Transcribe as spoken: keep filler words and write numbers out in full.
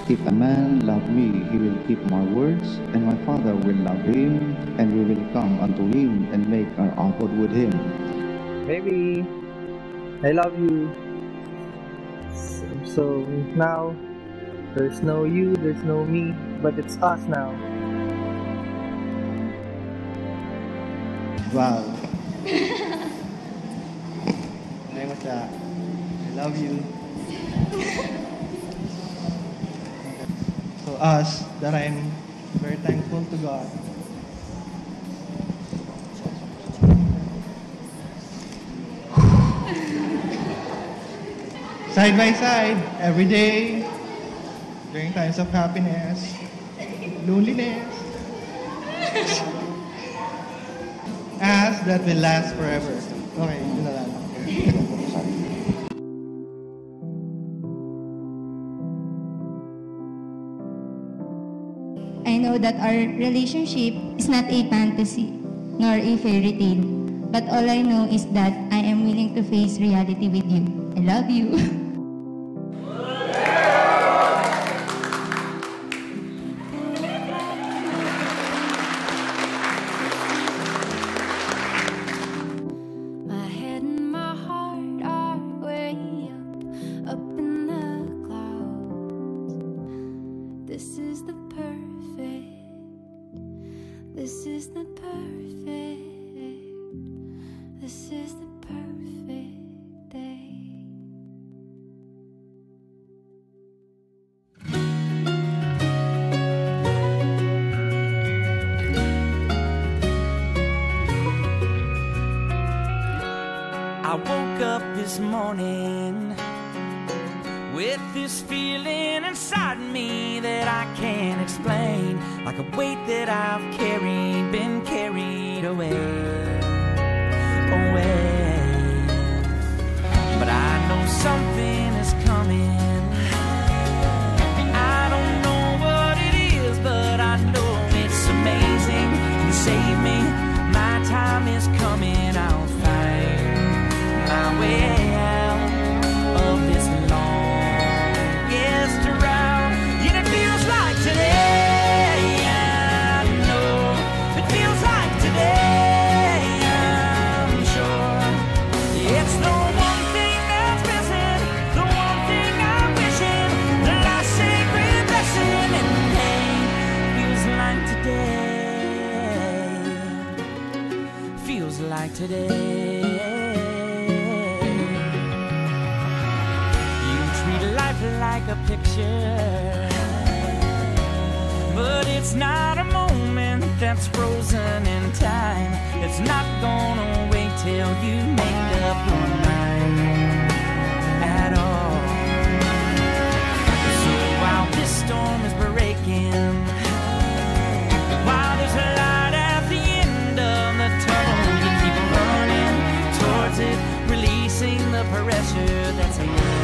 If a man love me, he will keep my words, and my Father will love him, and we will come unto him and make our abode with him. Baby, I love you. So, so now, there's no you, there's no me, but it's us now. Wow. Hi, Mutya. I love you. So us, that I'm very thankful to God. Side by side, every day, during times of happiness, loneliness, as that will last forever. Okay, yun na lang. I know that our relationship is not a fantasy, nor a fairy tale, but all I know is that I am willing to face reality with you. I love you. My head and my heart are way up, up in the clouds. This is the perfect, this is the perfect, this is the perfect day. I woke up this morning with this feeling inside me that I can't explain, like a weight that I've carried, been carried away, away. But I know something is coming. I don't know what it is, but I know it's amazing. You save me, my time is coming. I'll find my way out of this longest round. Yeah, it feels like today. I know it feels like today. I'm sure it's the one thing that's missing, the one thing I'm wishing, the last sacred blessing. And hey, feels like today. Feels like today. Like a picture, but it's not a moment that's frozen in time. It's not gonna wait till you make up your mind at all. So while this storm is breaking, while there's a light at the end of the tunnel, you keep running towards it, releasing the pressure that's in.